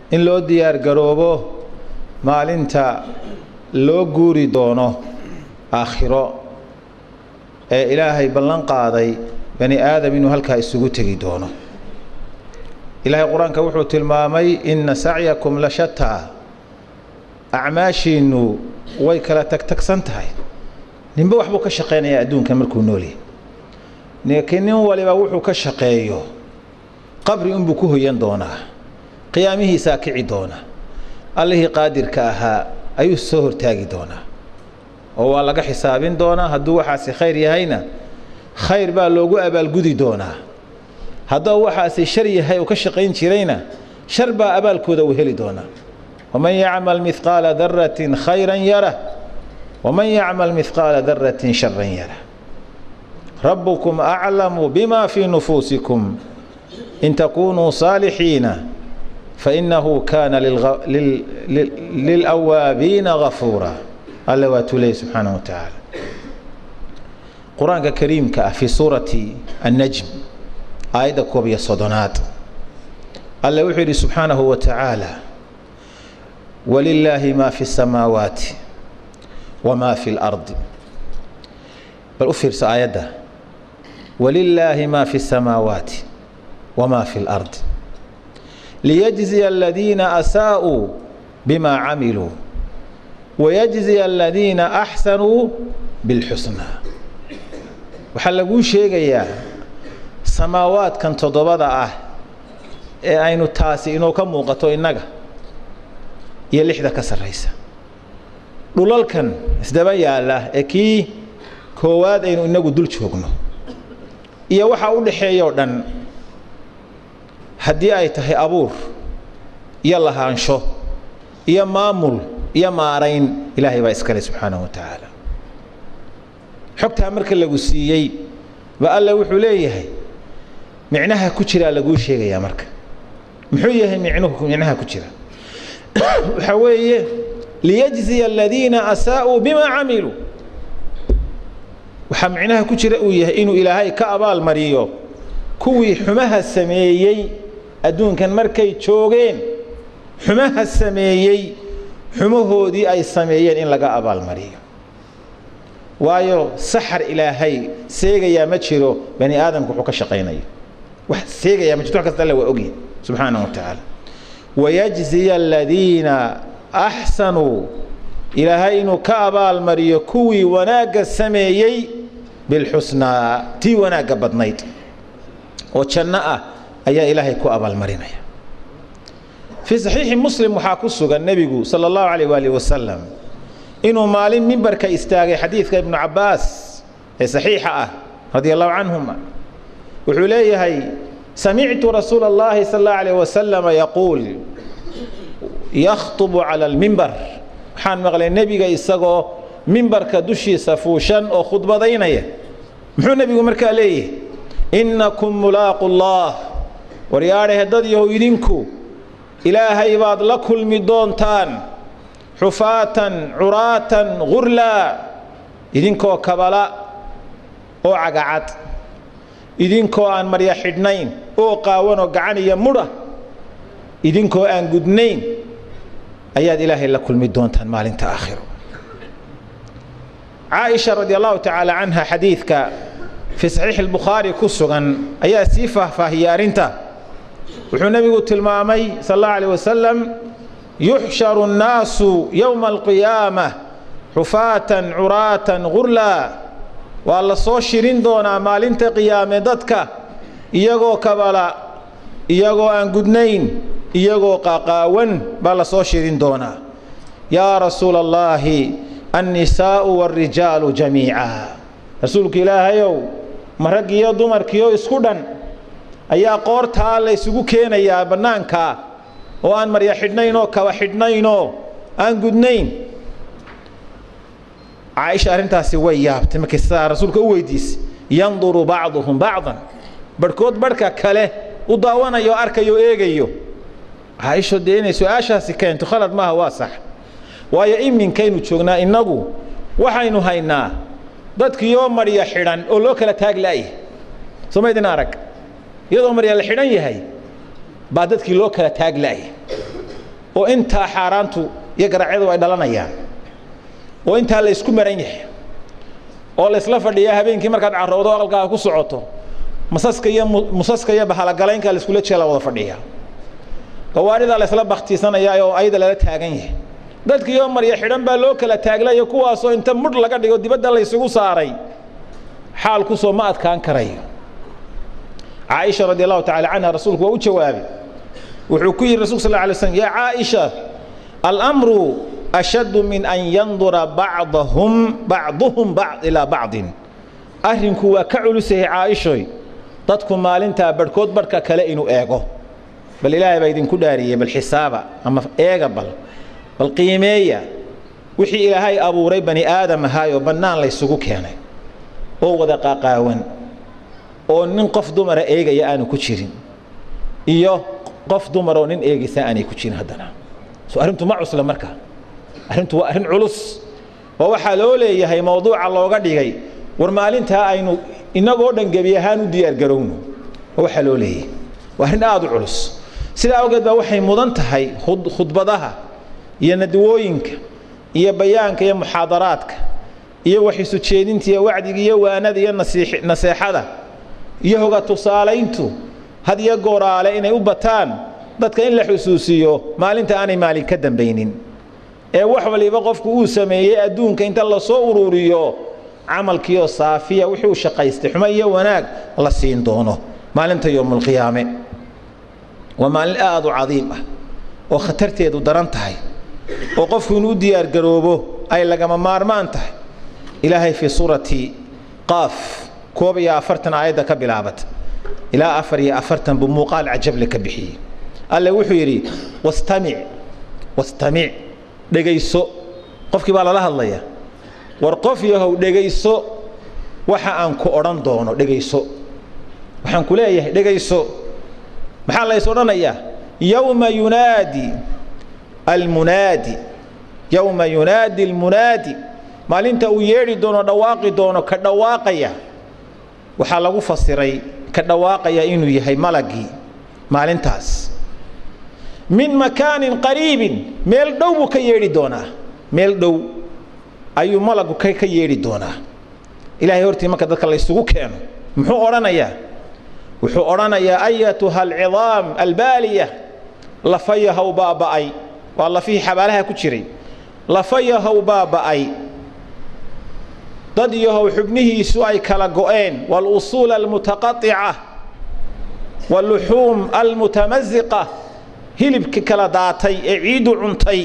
in loo diyaar garoobo maalinta loo guuri doono aakhiro ee ilaahay ballan qaaday bani aadam inuu halkaa isugu tegi doono. ilaahay quraanka wuxuu tilmaamay inna sa'yakum la shatta, acmaashiinu way kala tagtagsan tahay. ninba waxbuu ka shaqeynayaa adduunka markuu nool yahay, laakiin nin waliba wuxuu ka shaqeeyo qabri unbuu ku hoyan doonaa, qiyaamihiisaa kici doona, allihii qaadirka ahaa ayuu soo hortaagi doonaa oo waa laga xisaabin doonaa. hadduu waxaasi khayr yahayna khayr baa loogu abaalgudi doonaa, hadduu waxaasi shar yahay uu ka shaqayn jirayna shar baa abaalkooda uu heli doonaa. waman yacmal mithqaala daratin khayran yarah waman yacmal mithqaala daratin sharan yarah. rabbukum aclamu bima fii nufuusikum in takunuu saalixiina fainahu kaana lilawaabiina gafuura. alle waa tuley subxaanahu wa tacaala. qur-aanka kariimka ah fii suurati annajm aayadda 11 alle wuxuu yidhi subxaanahu wa tacaala walilaahi maa fi الsamaawaati wamaa fi اlardi. bal u fiirsa aayadda, walilaahi maa fi الsamaawaati wamaa fi اlardi liyajziya aladiina asaa'uu bima camiluu wayajziya aladiina axsanuu bilxusnaa. waxaa laguu sheegayaa samaawaadkan 7 ah ee aynu taasi inoo ka muuqato innaga iyo 6 ka sarraysa, dhulalkan isdaba yaalla ee kii koowaad aynu inagu dul joogno iyo waxa u dhaxeeyo dhan, haddii ay tahay abuur iyo lahaansho iyo maamul iyo maarayn, ilaahay baa iskale subxaanahu wa tacaala. xogtaa marka lagu siiyey ba alle wuxuu leeyahay micnaha ku jira laguu sheegayaa. marka muxuu yahay micnaha ku jira? waxa weeye liyajziya aladiina asaa'uu bima camiluu. waxaa micnaha ku jira uu yahay inuu ilaahay ka abaal mariyo kuwii xumaha sameeyey adduunkan markay joogeen, xumaha sameeyey xumahoodii ay sameeyeen in laga abaal mariyo. waayo saxar ilaahay seegayaa ma jiro, bani aadamku wuxuu ka shaqaynayo wax seegayaa ma jirto, wax kasta alle waa ogyahay subxaanahu wa tacaala. wayajziya aladiina axsanuu, ilaahay inuu ka abaal mariyo kuwii wanaagga sameeyey bilxusnaa, tii wanaagga badnayd oo janno ah ayaa ilaahay ku abaalmarinaya. fii saxiixi muslim waxaa ku sugan nebigu sala allahu calayh waalihi wasalam inuu maalin mimbarka istaagay, xadiidka ibnu cabbaas ee saxiixa ah radia allahu canhuma. wuxuu leeyahay samictu rasuula allahi sala allahu calayh wasalama yaquul yakhtubu cala almimbar. waxaan maqlay nebiga isagoo mimbarka dushiisa fuushan oo khudbadaynaya. muxuu nebigu markaa leeyahay? innakum mulaaqu llah, waryaadhahe dad yahow idinku ilaahay baad la kulmi doontaan, xufaatan curaatan gurlaa, idinkoo kabala oo cagacad, idinkoo aan marya xidhnayn oo qaawanoo gacan iyo mudha, idinkoo aan gudnayn ayaad ilaahay la kulmi doontaan maalinta aakhiro. caaisha radi allahu tacaala canha xadiidka fii saxiixi albukhaari ku sugan ayaa sii faahfaahiyey arrinta. wuxuu nebigu tilmaamay sal allahu alayh wasalam yuxsharu annaasu yowma alqiyaamah xufaatan curaatan gurlaa. waa la soo shirin doonaa maalinta qiyaame dadka iyagoo kabala, iyagoo aan gudnayn, iyagoo qaqaawan baa la soo shirin doonaa. yaa rasuula allaahi annisaa'u waarijaalu jamiica. rasuulka ilaahayow, ma rag iyo dumarkiyo isku dhan ayaa qoortaa la isugu keenayaa bannaankaa oo aan marya xidhnayn oo kaba xidhnayn oo aan gudnayn? caaisha arrintaasi way yaabtay markay sidaa rasuulka u weydiisay. yanduru bacduhum bacdan, barhkood barhka kale u daawanayo, arkayo, eegayo. caaisho dee inay su-aashaasi keento khalad maaha, waa sax. waayo iminkaynu joognaa innagu waxaynu haynaa dadkiioo marya xidhan oo loo kala taag la'yahay. soo ma idin arag? iyadoo marya la xidhan yahay baa dadkii loo kala taag la'yahay. oo inta xaaraantu iyo garaacadu ay dhalanayaan oo inta la isku maran yahay oo la isla fadhiya habeenkii markaad caroodo aqalka ku socoto musaska iyo bahalagaleynka la isku jeela wada fadhiya gawaarida la isla baqtiisanaya oo ayda la taagan yahay dadkii oo mariya xidhan baa loo kala taaglay kuwaas oo inta mud laga dhigo dibadda la isugu saaray xaalku soo ma adkaan karayo عائشة رضي الله تعالى عنها رسولك وجوابي وحكي الرسول صلى الله عليه وسلم يا عائشة الأمر أشد من أن ينظر بعضهم بعض إلى بعض أهلك وكعل سه عائشة تدكم مالنتا بركود بركة كلا إنه إيجو بل إلهي بيدين كدارية بالحسابة أما إيجا بالقيمية وحي إلهي أبو ري بني آدم هاي وبنان ليسوق هنا أو دقاقاون oo nin qof dumar eegaya aanu ku jirin iyo qof dumar oo nin eegisa aanay ku jirin hadana soo arintu ma cusla marka arintu waa arin culus oo waxa loo leeyahay mowduuca looga dhigay war maalinta aynu inagoo dhan gabiyahaan u diyaar garowno waxa loo leeyahay waa arin aad u culus sida awgeed waxay mudan tahay khudbadaha iyo nadwooyinka iyo bayaanka iyo muhaadaraadka iyo wax isu jeedinta iyo wacdiga iyo waanada iyo nasiixada iyo hoga tusaaleyntu hadiya gooraale inay u bataan dadka in la xusuusiyo maalinta aanay maalin ka dambaynin ee wax waliba qofku uu sameeyay adduunka inta la soo ururiyo amalkiyo saafiya wuxuu shaqaystay xuma iyo wanaag la siin doono maalinta yawmul qiyaame wa maalin aad u cadiim ah oo khatarteedu daran tahay oo qofku inuu diyaar garoobo ay lagama maarmaan tahay ilaahay fi surati qaaf كوب يا أفرتن عايدة كبلابت إلى أفر يا أفرتن بمقال عجب لك بحي الله وحيري واستمع دقيسو قف كبال الله الله يا ورقف يهو دقيسو وحا أنكو أران دونو دقيسو وحا أنكو ليه دقيسو محال الله يسورنا إياه يوم ينادي المنادي ما لنت ويري دونو دواقي دونو كدواقيا waxaa lagu fasiray ka dhawaaqaya inuu yahay malagii maalintaas min makaanin qariibin meel dhow ka yeeri doona meel dhow ayuu malagu ka yeeri doona ilaahay hortii marka dadka la isugu keeno muxuu oranayaa ayatuha al'idham albaliya lafayaha baaba'ay waa lafihi xabaalaha ku jiray lafayaha baaba'ay dad yahow xubnihiisu ay kala go'een wal usul al mutaqatti'a wal luhum al mutamazziqa hilibka kala daatay ee ciidu cuntay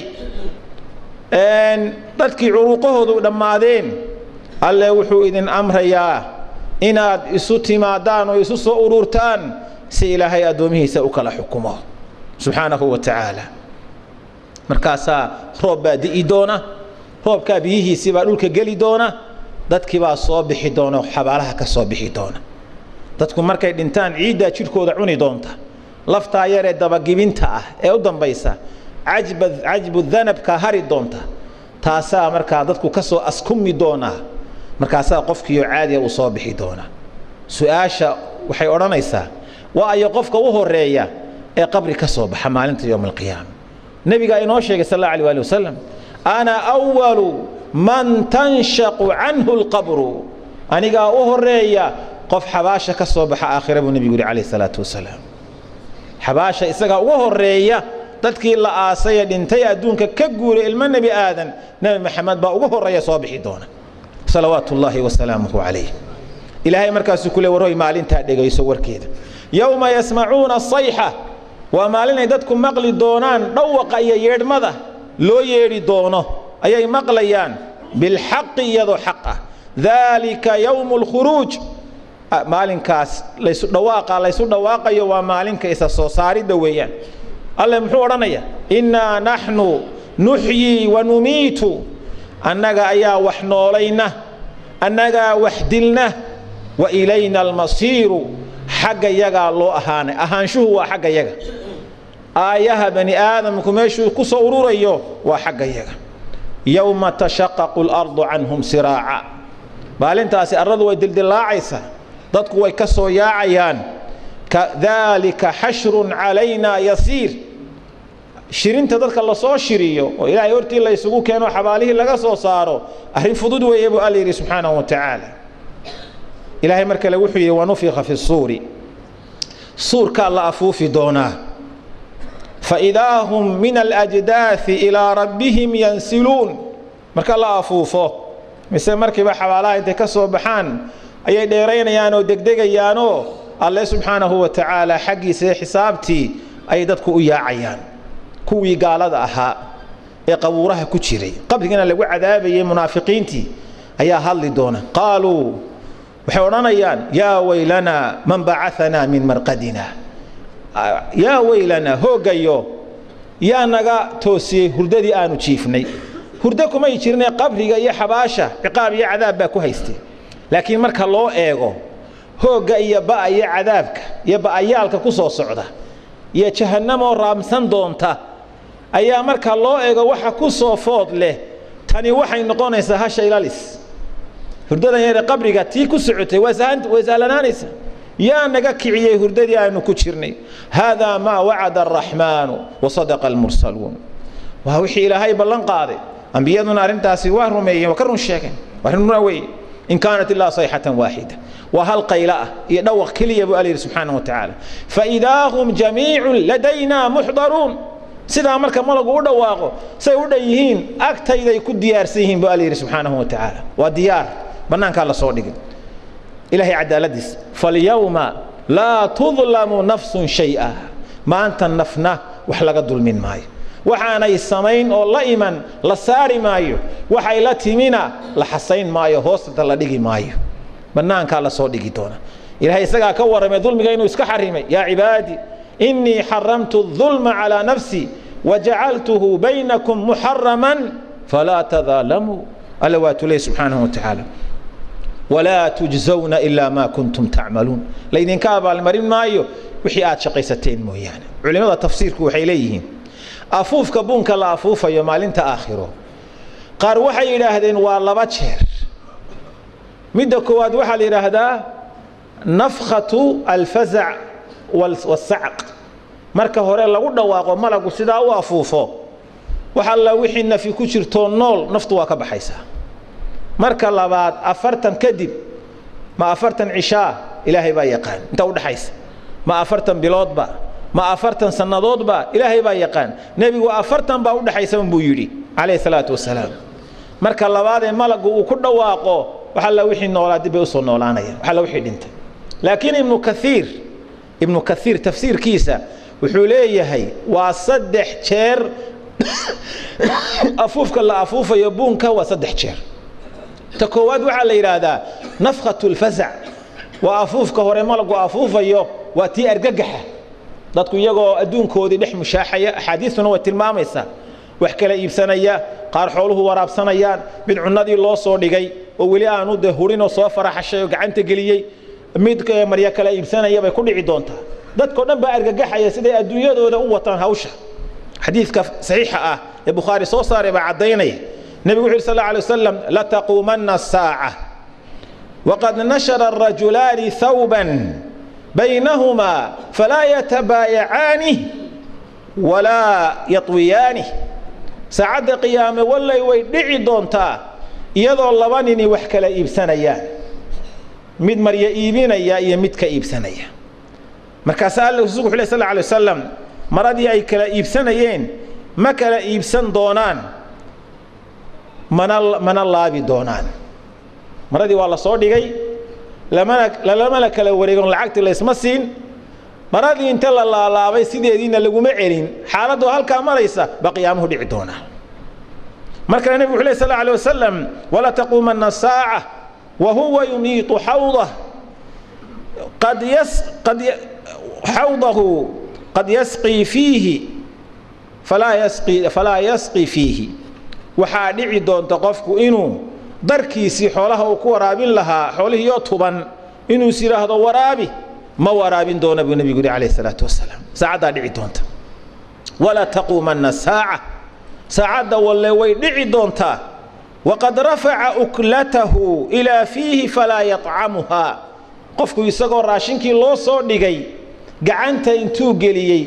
dadkii uruqahoodu dhamaadeen alle wuxuu idin amrayaa inaad isu timaadaan oo isu soo ururtaan si ilaahay adoomihiisa u kala xukumo subhanahu wa ta'ala markaasa roob baadi doona roobka biyihiisa baa dhulka gali doona dadkii baa soo bixi doona xabaalaha ka soo bixi doona dadku markay dhintaan ciida jirkooda cuni doonta lafta yar ee dabagibinta ah ee u dambaysa ajbu dhanabka hari doonta taasa marka dadku ka soo askumi doona markaasa qofkii caadi uu soo bixi doona su'aasha waxay oranaysaa waa ay qofka u horeeya ee qabri ka soo baxa maalinta yawmul qiyaam nabiga inoo sheegay sallallahu alayhi wa sallam ana awwalu man tanshaqu anhu alqabru aniga u horeeya qof xabaasha ka soo baxa aakhirada nabiga alayhi salatu wasalaam xabaasha isaga ugu horeeya dadkii la aasay dhintay adduunka ka guuray ilma nabi aadan nabi maxamed baa ugu horeeya soo bixi doona salawaatullaahi wa salaamuhu alayhi ilaahay markaas ku leeyahay maalinta dhageyso warkeeda yawma yasma'una as-sayha wa maalinay dadku maqli doonaan dhawaqa iyo yeedhmada loo yeeri doono ayay maqlayaan bil haqqi yadu haqqa dhalika yawmul khuruj maalinkaas laysu dhawaaqayo waa maalinka isa soo saarida weeyaan alle muxuu oranayaa inna nahnu nuhyi wa numitu annaga ayaa wax noolayna annaga wax dilna wa ilayna al-masir xagga yaga loo ahaanshuhu waa xagga yaga aayaha bani aadamku meeshuu ku soo ururayo waa xagga yaga yawma tashaqqaqu al-ardu anhum siraa'a maalintaasi arradu way dildilaacaysa dadku way ka soo yaacayaan kadhalika hashrun alayna yasir shirinta dadka la soo shiriyo oo ilaahay hortii la isugu keeno xabaalihi laga soo saaro arrin fudud weeye buu alla yidhi subxaanahu wa tacaala ilaahay marka le wuxuu yidhi wanufiqa fi suuri suurkaa la afuufi doonaa faidaa hum min alajdaathi ilaa rabbihim yansiluun marka la afuufo mise markiiba xabaalaha intay ka soo baxaan ayay dheeraynayaan oo degdegayaanoo alle subxaanahu wa tacaala xaggiisa xisaabtii ay dadku u yaacayaan kuwii gaalada ahaa ee qabuuraha ku jiray qabrigana lagu cadaabayay munaafiqiintii ayaa hadli doona qaaluu waxay odhanayaan yaa waylanaa man bacaanaa min marqadina yaa waylanaa hoogayo yaa naga toosiyey hurdadii aanu jiifnay hurdo kumay jirnay qabriga iyo xabaasha ciqaab iyo cadaab baa ku haystay laakiin marka loo eego hooga iyo ba'a iyo cadaabka iyo ba'ayaalka ku soo socda iyo jahannamoo raamsan doonta ayaa marka loo eego waxa ku soo food leh tani waxay noqonaysaa hasha ilalis hurdadan yar qabriga tii ku socotay waa saalanaanaysa yaa naga kiciyey hurdadii aanu ku jirnay haadaa maa wacada arraxmaanu wasadaqa almursaluun waa wixii ilaahay ballan qaaday ambiyaduna arrintaasi waa rumeeyeen waa ka run sheegeen waa run weeye in kaanat illaa sayxatan waaxida waa hal qayla ah iyo dhawaq keliya buu alla yidhi subxaanahu wa tacaala faidaa hum jamiicun ladaynaa muxdaruun sidaa marka malagu u dhawaaqo say u dhan yihiin agtayday ku diyaarsan yihiin buu alla yidhi subxaanahu wa tacaala waa diyaar bannaankaa la soo dhigin ilaahay cadaaladiis falyawma laa tudlamu nafsun shay-a maanta nafna wax laga dulmin maayo waxaanay samayn oo la iman la saari maayo waxay la timina la xasayn maayo hoostata la dhigi maayo bannaankaa la soo dhigi doona ilaahay isagaa ka warramay dulmiga inuu iska xarimay yaa cibaadi innii xaramtu الظulma calىa nafsii wajacaltuhu baynakum muxaraman falaa tadaalamuu alla waa tuley subxaanahu wa tacaala walaa tujzawna ilaa maa kuntum tacmaluun laydinka abaalmarin maayo wixii aad shaqaysateen mooyaane culimmada tafsiirku waxay leeyihiin afuufka buunka la afuufayo maalinta aakhiro qaar waxay yidhaahdeen waa 2 jeer midda koowaad waxaa la yidhaahdaa nafkhatu alfazac والسعق marka hore lagu dhawaaqo malagu sidaa u afuufo waxa la wixii nafi ku jirto nool naftu waa ka baxaysaa marka labaad 40 kadib ma 40 cishaa ilaahay baa yaqaan inta u dhaxaysa ma 40 biloodba ma 40 sanadoodba ilaahay baa yaqaan nabigu 40 baa u dhaxaysa buu yiri alayhi salaatu wasalaam marka labaad ee malagu uu ku dhawaaqo waxa la wixii noolaa dib u soo noolaanaya waxa la wixii dhintay laakiin ibn kathir tafsiirkiisa wuxuu leeyahay waa 3 jeer afuufka la afuufayo buunka waa 3 jeer ta koowaad waxa la yiraahdaa nafkhatul fazac wa afuufka hore malagu afuufayo waa tii argagaxa dadku iyagoo adduunkoodii dhex mushaaxaya axaadiisuna waa tilmaamaysaa wax kala iibsanaya qaar xooluhu waraabsanayaan mid cunadii loo soo dhigay oo weli aanu de hurin oo soo faraxashay oo gacanta geliyay mid marya kala iibsanaya bay ku dhici doontaa dadko dhan baa argagaxaya siday adduunyadooda u wataan hawsha xadiiska saxiixa ah ee Bukhari soo saaray baa cadeynay nabigu wuxuu sallallahu alayhi wasallam la taqumanna as-saa'ah waqad nashara ar-rajulani thawban baynahuma fala yatabay'ani wala yatwiyani saacada qiyaame walay way dhici doontaa iyadoo 2 nin wax kala iibsanayaan mid marya iibinaya iyo mid ka iibsanaya markaas Allah sallallahu alayhi wasallam maradii ay kala iibsanayeen ma kala iibsan doonaan mana laabi doonaan maradii waa la soo dhigay lama kala wareegon lacagtii la isma siin maradii inta la laalaabay sideediina laguma celin xaaladdu halka maraysa baqiyaamuhu dhici doona marka nabigu sallallahu alayhi wasallam wala taqumanna as-saa'ah وهو يميط حوضه حوضه قد يسقي فيه فلا يسقي فيه وحادعي دون تقفك إنه دركيسي حولها وكورابين لها حوله يطبا إنه سيره هذا ورابي ما ورابين دون أبو النبي يقول عليه الصلاة والسلام ساعد دعي دونت ولا تقومن الساعة ساعد ولا ويدعي دونت وقد رفع أكلته إلى فيه فلا يطعمها قفكو يسقو راشنكي لو سو دغاي غعنتا انتو غليي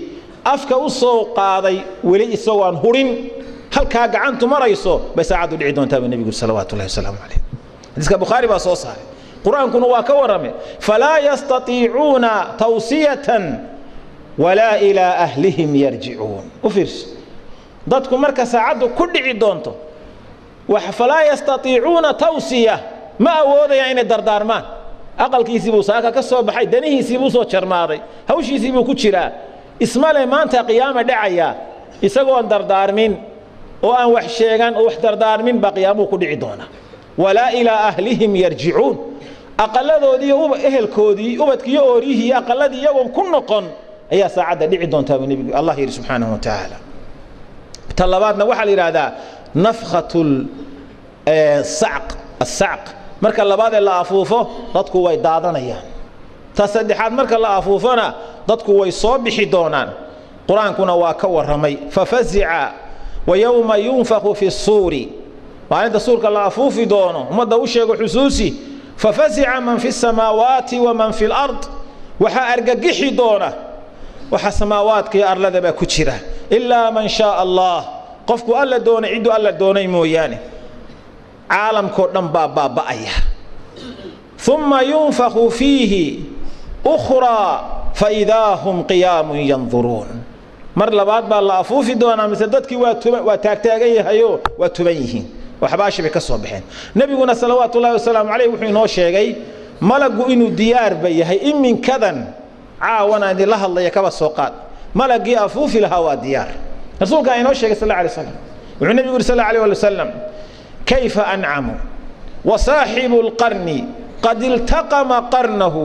afka u soo qaaday weli isagoo aan hurin halkaa gacantu marayso bay saacadu dhici doontaa nabigu sallallahu alayhi wasallam hadiiska Bukhari baa soo saaray quraankuna waa ka warramay fala yastati'una tawsiyatan wala ila ahlihim yarji'un ufirs dadku marka saacadu ku dhici doonto wax fala yastati'una tawsiya ma awoodaya inay dardaarmaan aqalkiisii buu saaka ka soo baxay danihiisii buu soo jarmaaday hawshiisii buu ku jiraa ismale maanta qiyaama dhacaya isagoo aan dardaarmin oo aan wax sheegan oo wax dardaarmin ba qiyaamuhu ku dhici doona wala ila ahlihim yarji'un aqaladoodii oo ehelkoodii ubadkiyo oorihii aqaladii iyagoon ku noqon ayaa saacada dhici doonta nabiga Allah subhanahu wa ta'ala talabaadna waxa la yiraahdaa nafkhatul sa'q as-sa'q marka labaad la afuufo dadku way daadanayaan ta saddexaad marka la afuufana dadku way soo bixi doonaan quraankuna waa ka warramay fafazi'a wa yawma yunfakhu fi as-suri maalinta suurka la afuufi doono umada u sheego xusuusi fafazi'a man fi as-samawati wa man fi al-ard waxa argagixi doona waxa samaawaadka iyo arlada ba ku jira illa man sha Allah qofku alla doona ciidu alla doonay mooyaane caalamko dhan baa baaba'aya thumma yunfakhu fihi ukhra fa idahum qiyamun yanzurun mar labaad baa la afuufi doona mise dadkii waa taagtaagan yahayo waa tuban yihiin waxbaashi bay ka soo baxeen nabiguna sallallahu alayhi wasallam wuxuu inoo sheegay malagu inuu diyaar ba yahay iminkadan caawana idin la hadlaya kaba soo qaad malagii afuufi laha waa diyaar rasuulka inoo sheegay sallallahu alayhi wasallam wuxuu nabigu sallallahu alayhi wasallam كيف أنعم وصاحب القرن قد التقم قرنه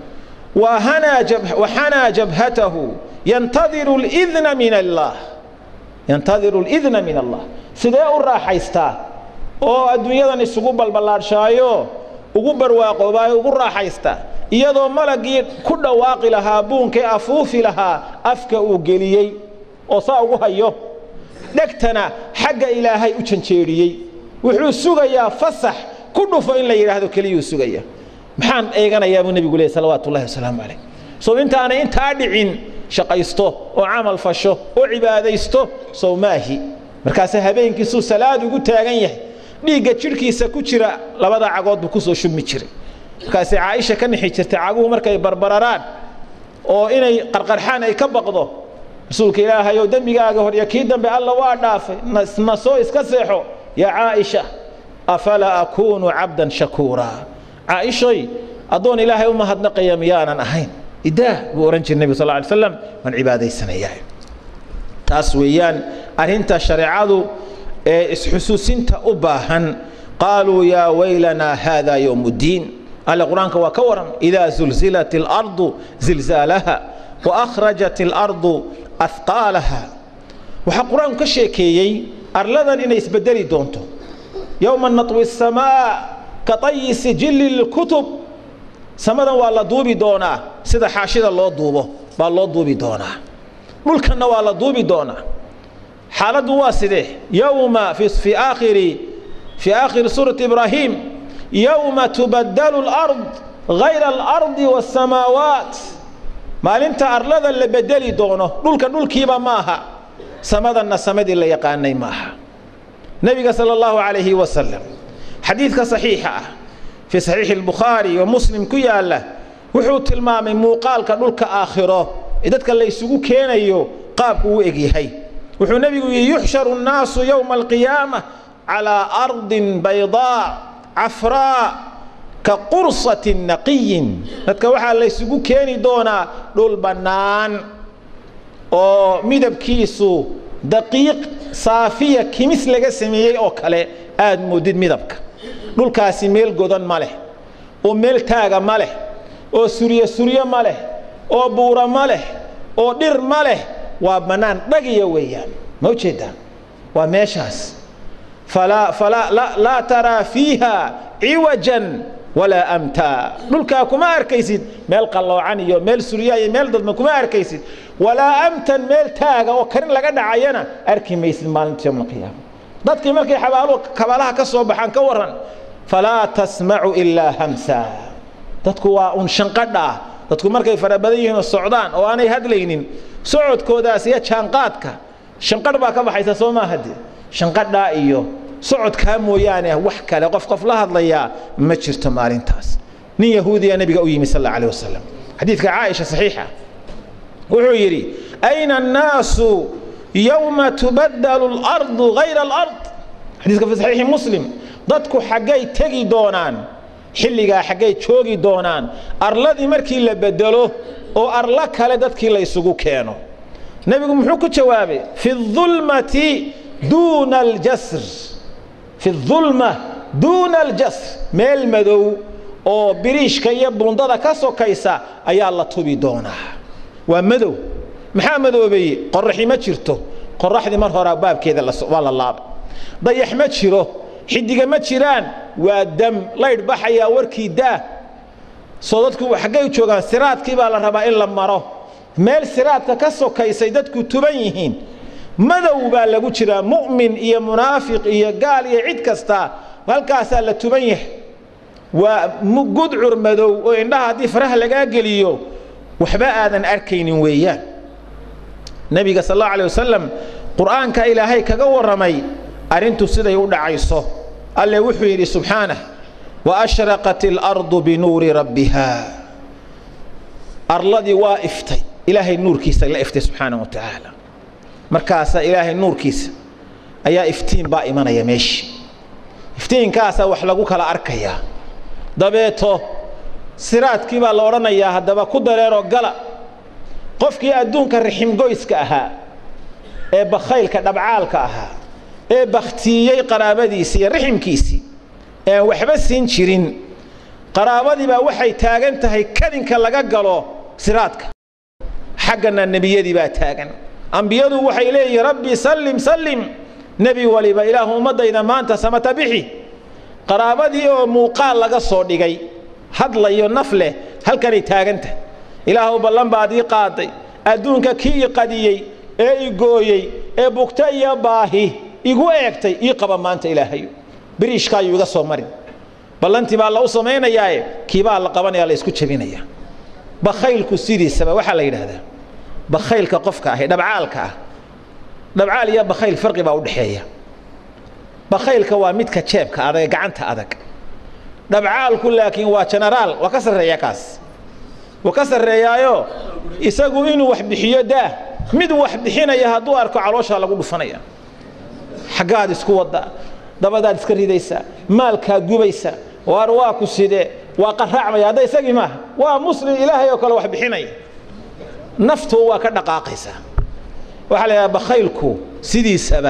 وحنى جبهته ينتظر الإذن من الله ينتظر الإذن من الله سيداء الراحيستا oo adduunyadan isugu balbalaarshayo ugu barwaaqoobay ugu raaxaysta iyadoo malagii ku dhawaaqi lahaa buunkay afuufi lahaa afka uu geliyay oo saa ugu hayo dhagtana xagga ilaahay u janjeeriyay wuxuu sugayaa fasax ku dhufo in la yiraahdo kaliya sugaya maxaan eeganayaa nabigu leeyahay sallallahu alayhi wasallam soo intaana inta dhicin shaqaysto oo amal fasho oo cibaadaysto soo maahi markaas habeenkiisu salaad ugu taagan yahay dhiiga jirkiisa ku jira labada cagood buu ku soo shubmi jiray markaas Aisha ka nixi jirtay caguhu markay barbararaan oo inay qarqarxaan ay ka baqdo rasuulka ilaahay oo dambigaaga hor yakii dambe alla waa dhaafay ma soo iska seexo يا عائشة أفلا أكون عبدا شكورا عائشة أظن إلهي أمهدنا قياميانا أهين إده بورنج النبي صلى الله عليه وسلم من عبادي السنية تاسويان أنت شرعاذ حسوسين أباهن قالوا يا ويلنا هذا يوم الدين على قرآنك وكورم إذا زلزلت الأرض زلزالها وأخرجت الأرض أثقالها وحق قرآن كشيكي أرلدن إن يسبدلي دونتو يوم نطوي السماء كطي سجل الكتب سمدا والله دوبي دونا سيدا حاشد الله دوبه بالله دوبي دونا ملكنا والله دوبي دونا حالة واسده يوم في آخر سورة إبراهيم يوم تبدل الأرض غير الأرض والسماوات ما لنت أرلدن اللي بدلي دونه دول كيبا ماها سمدنا سمد اللي يقاني معها نبي صلى الله عليه وسلم حديثك صحيحة في صحيح البخاري ومسلم كيا الله وحوت المام موقال كدولك آخره إذا كان ليسوا كينيو قاب وإجي هي وحو نبي يحشر الناس يوم القيامة على أرض بيضاء عفراء كقرصة نقي نتكوحا ليسوا كيني دونا دول بنان oo midabkiisu daqiiq saafiya kimis laga sameeyay oo kale aad moodid midabka dhulkaasi meel godan ma leh oo meel taaga ma leh oo suriya ma leh oo buura ma leh oo dhir ma leh waa banaan dhagiya weeyaan ma ujeedaan waa meeshaas fala la tara fiha iwajan ولا أمتا دولكا كما أركيسيد ميل قلوعان يو ميل سوريا ميل ضد كما أركيسيد ولا أمتا ميل تاغا وكرن لغا دعايانا أركي ميسل مالنت يوم القيامة dadkii markay kabalaha ka soo baxaan ka waran fala tasma'u illa hamsa dadku waa un shanqadha dadku markay farabadan yihiin oo socdaan oo aanay hadlaynin socodkoodaas iyo jaanqaadka shanqadh baa ka baxaysa soo ma hadde shanqadha iyo socodkaa mooyaane wax kale qof la hadlayaa ma jirto maalintaas nin yahuudiya nabiga u yimi sallallahu alayhi wasallam xadiidka Aisha saxiixa wuxuu yiri ayna an-naasu yawma tubaddalu al-ardu ghayra al-ard xadiidka fi sahih muslim dadku xagay tagi doonaan xilliga xagay joogi doonaan arladii markii la bedelo oo arla kale dadkii la isugu keeno nabigu muxuu ku jawaabay fi dhulmati duna al-jasr fi dhulma duna al-jasr meel madow oo biriishka iyo bundada ka sokaysa ayaa la tubi doonaa waa madow maxaa madoobay qorraxi ma jirto qorraxdi mar hore baabkeeda la laab dayax ma jiro xidiga ma jiraan waa dam layd baxaya warkii daa soo dadku xagay joogaan siraadkii baa la rabaa in la maro meel siraadka ka sokaysay dadku tuban yihiin madow baa lagu jiraa mu'min iyo munaafiq iyo gaal iyo cid kasta halkaas la tuban yahay waa gudcur madow oo indhaha hadii faraha laga geliyo waxba aadan arkaynin weeyaan nabiga sallallahu alayhi wasallam quraanka ilaahay kaga waramay arintu siday u dhacayso alle wuxuu yiri subhanahu wa ashraqatil ardu bi nuri rabbiha arladi waa iftay ilaahay nuurkiisa la iftay subhanahu wa ta'ala markaasa ilaahay nuurkiisa ayaa iftiin baa imanaya meeshi iftiinkaas wax lagu kala arkaya dabeeto siraadkii baa la oranayaa hadaba ku dareero gala qofkii adduunka rixim goyska ahaa ee bakhaylka dhabcaalka ahaa ee baktiyay qaraabadiisii iyo riximkiisii ee waxba siin jirin qaraabadii baa waxay taagan tahay kadinka laga galo siraadka xaqana nabiyadii baa taagan anbiyadu waxay leeyihiin rabbi sallim sallim nabi waliba ilaahu ummadayda maanta samata bixi qaraabadii oo muuqaal laga soo dhigay hadlayo nafle halkani taaganta ilaahu ballan baadii qaaday adduunka kii qadiyay ee igooyay ee bugta iyo baahi igu eegtay ii qaba maanta ilaahay biriishka ayuu iga soo marin ballantii baa la u sameeyay kiibaa la qabanaya la isku jabinaya bakhaylku sidiisaba waxa la yiraahdaa bakhaylka qofka ah dhabcaalka ah dhabcaal iyo bakhayl farqi baa u dhaxeeya bakhaylka waa midka jeebka adag gacanta adag dhabcaalku laakiin waa generaal waa ka sareeya kaas waa ka sareeyaayo isagu inuu wax bixiyo daa mid wax bixinaya haduu arko caloosha lagu dhufanaya xagaad isku wada dabadaad iska ridaysa maalka gubaysa waar waa ku sidee waa qaraacmaya hada isagii ma waa muslim ilaahay oo kale wax bixinaya naftu waa ka dhaqaaqaysa waxa la bakhaylku sidiisaba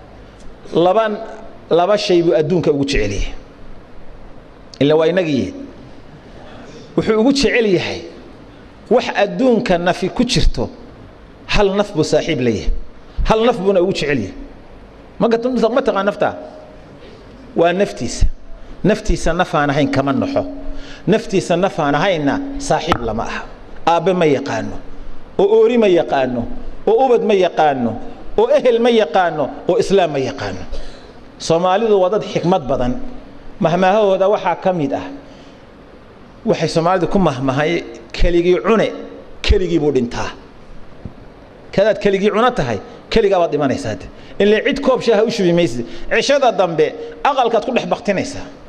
laba shay buu adduunka ugu jecel yahay illa waa inagii wuxuu ugu jecel yahay wax adduunka nafi ku jirto hal naf buu saaxiib leeyahay hal naf buu ugu jecel yahay ma taqaan nafta waa naftiisa nafaan ahayn kama naxo naftiisa nafaan ahayna saaxiib lama aha aabe ma yaqaano oo oori ma yaqaano oo ubad ma yaqaano oo ehel ma yaqaano oo islaam ma yaqaano Soomaalidu waa dad xikmad badan mahmaahooda waxa kamid ah waxay Soomaalidu ku mahmahay keligii cune keligii buu dhintaa kadaad keligii cuna tahay keliga baad dhimanaysaa in la cid koob shaaha u shubi maysid cishada dambe aqalkaad ku dhex baqtinaysaa